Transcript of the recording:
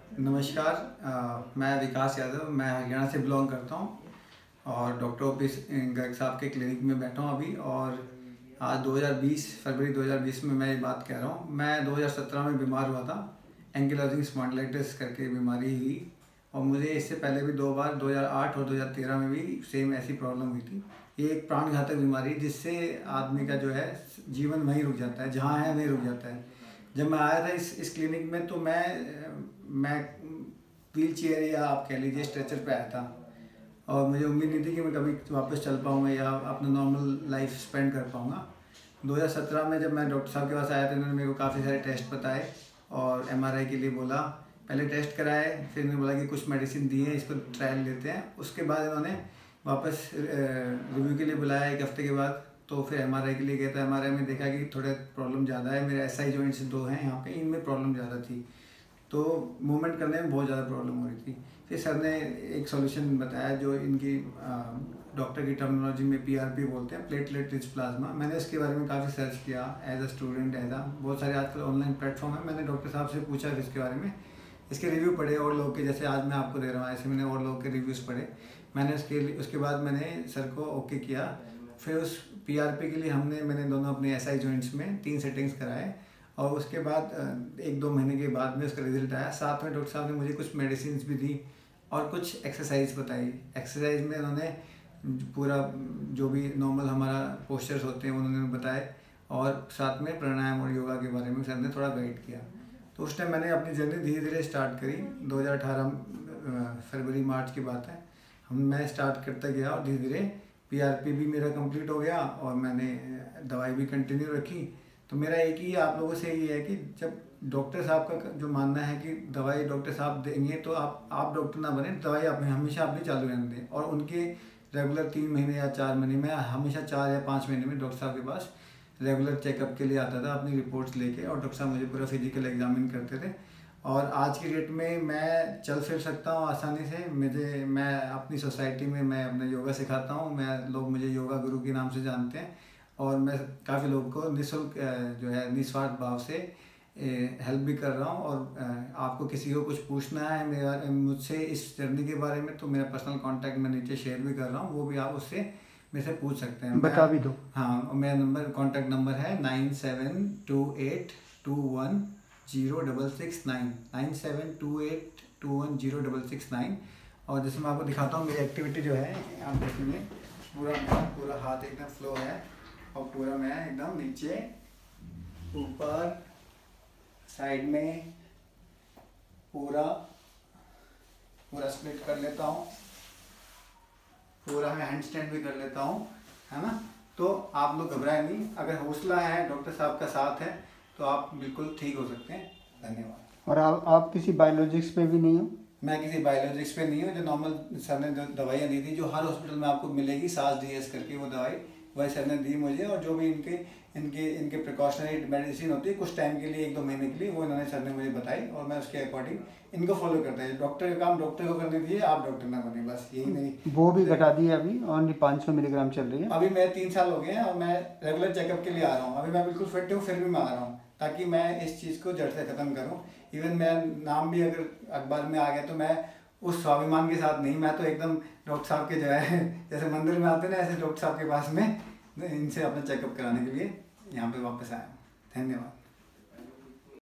नमस्कार। मैं विकास यादव, मैं हरियाणा से बिलोंग करता हूँ और डॉक्टर ओपीएस गर्ग साहब के क्लिनिक में बैठा हूँ अभी। और आज 2020 फरवरी 2020 में मैं ये बात कह रहा हूँ। मैं 2017 में बीमार हुआ था, एंकिलोजिंग स्पॉन्डिलाइटिस करके बीमारी हुई। और मुझे इससे पहले भी दो बार 2008 और 2013 में भी सेम ऐसी प्रॉब्लम हुई थी। ये एक प्राण घातक बीमारी जिससे आदमी का जो है जीवन वहीं रुक जाता है, जहाँ है वहीं रुक जाता है। जब मैं आया था इस क्लिनिक में तो मैं व्हील चेयर या आप कह लीजिए स्ट्रेचर पे आया था। और मुझे उम्मीद नहीं थी कि मैं कभी वापस चल पाऊँगा या अपना नॉर्मल लाइफ स्पेंड कर पाऊँगा। 2017 में जब मैं डॉक्टर साहब के पास आया तो इन्होंने मेरे को काफ़ी सारे टेस्ट बताए और एमआरआई के लिए बोला। पहले टेस्ट कराए, फिर इन्होंने बोला कि कुछ मेडिसिन दी है, इसको ट्रायल लेते हैं। उसके बाद इन्होंने वापस रिव्यू के लिए बुलाया 1 हफ्ते के बाद। तो फिर एमआरआई के लिए गया था। एमआरआई में देखा कि थोड़े प्रॉब्लम ज़्यादा है, मेरे एसआई जॉइंट्स 2 हैं यहाँ पे, इनमें प्रॉब्लम ज़्यादा थी। तो मूवमेंट करने में बहुत ज़्यादा प्रॉब्लम हो रही थी। फिर सर ने एक सॉल्यूशन बताया जो इनकी डॉक्टर की टर्मिनोलॉजी में पीआरपी बोलते हैं, प्लेटलेट रिच प्लाज्मा। मैंने इसके बारे में काफ़ी सर्च किया एज अ स्टूडेंट, बहुत सारे आजकल ऑनलाइन प्लेटफॉर्म है। मैंने डॉक्टर साहब से पूछा इसके बारे में, इसके रिव्यू पढ़े और लोग के, जैसे आज मैं आपको दे रहा हूँ ऐसे मैंने और लोग के रिव्यूज़ पढ़े। मैंने उसके बाद मैंने सर को ओके किया। फिर उस पीआरपी के लिए मैंने दोनों अपने एसआई जॉइंट्स में 3 सेटिंग्स कराए। और उसके बाद 1-2 महीने के बाद में उसका रिजल्ट आया। साथ में डॉक्टर साहब ने मुझे कुछ मेडिसिन भी दी और कुछ एक्सरसाइज बताई। एक्सरसाइज में उन्होंने पूरा जो भी नॉर्मल हमारा पोस्चर्स होते हैं उन्होंने बताए और साथ में प्राणायाम और योगा के बारे में सर ने थोड़ा गाइड किया। तो उस टाइम मैंने अपनी जर्नी धीरे धीरे स्टार्ट करी। 2018 फरवरी मार्च की बात है। मैं स्टार्ट करता गया और धीरे धीरे पीआरपी भी मेरा कंप्लीट हो गया और मैंने दवाई भी कंटिन्यू रखी। तो मेरा एक ही आप लोगों से ये है कि जब डॉक्टर साहब का जो मानना है कि दवाई डॉक्टर साहब देंगे तो आप डॉक्टर ना बने, दवाई आप हमेशा अपनी चालू रहने दें। और उनके रेगुलर 3 महीने या 4 महीने में, हमेशा 4 या 5 महीने में डॉक्टर साहब के पास रेगुलर चेकअप के लिए आता था अपनी रिपोर्ट्स लेके। और डॉक्टर साहब मुझे पूरा फिजिकल एग्जामिन करते थे। और आज की डेट में मैं चल फिर सकता हूँ आसानी से। मैं अपनी सोसाइटी में मैं अपना योगा सिखाता हूँ। लोग मुझे योगा गुरु के नाम से जानते हैं। और मैं काफ़ी लोगों को निःशुल्क जो है निस्वार्थ भाव से हेल्प भी कर रहा हूँ। और आपको किसी को कुछ पूछना है मेरा मुझसे इस जर्नी के बारे में तो मेरा पर्सनल कांटेक्ट मैं नीचे शेयर भी कर रहा हूँ, वो भी आप उससे मेरे से पूछ सकते हैं। बता भी दो। हाँ, मेरा कांटेक्ट नंबर है 9728210669, 9728210669। और जैसे मैं आपको दिखाता हूँ मेरी एक्टिविटी जो है, आप देखेंगे पूरा हाथ एकदम फ्लो है और पूरा मैं एकदम नीचे ऊपर साइड में पूरा स्प्लिट कर लेता हूँ। पूरा मैं हैंड स्टैंड भी कर लेता हूँ, है ना। तो आप लोग घबराएं नहीं, अगर हौसला है, डॉक्टर साहब का साथ है तो आप बिल्कुल ठीक हो सकते हैं। धन्यवाद। और आप किसी बायोलॉजिक्स पे भी नहीं हो? मैं किसी बायोलॉजिक्स पे नहीं हूँ। जो नॉर्मल सर ने जो दवाइयाँ दी थी, जो हर हॉस्पिटल में आपको मिलेगी, सास डीएस करके वो दवाई, वही सर ने दी मुझे। और जो भी इनके प्रिकॉशनरी मेडिसिन होती है कुछ टाइम के लिए, 1-2 महीने के लिए, वो इन्होंने सर ने मुझे बताई और मैं उसके अकॉर्डिंग इनको फॉलो करता है। डॉक्टर का काम डॉक्टर को करने दीजिए, आप डॉक्टर ना बने, बस यही मेरी। वो भी घटा दी है, अभी ओनली 500 मिलीग्राम चल रही है। अभी मैं 3 साल हो गए हैं और मैं रेगुलर चेकअप के लिए आ रहा हूँ। अभी मैं बिल्कुल फिट हूँ, फिर भी मैं आ रहा हूँ ताकि मैं इस चीज़ को जड़ से ख़त्म करूँ। इवन मेरा नाम भी अगर अखबार में आ गया तो मैं उस स्वाभिमान के साथ नहीं, मैं तो एकदम डॉक्टर साहब के जो है जैसे मंदिर में आते ना, ऐसे डॉक्टर साहब के पास में इनसे अपना चेकअप कराने के लिए यहाँ पे वापस आया हूँ। धन्यवाद।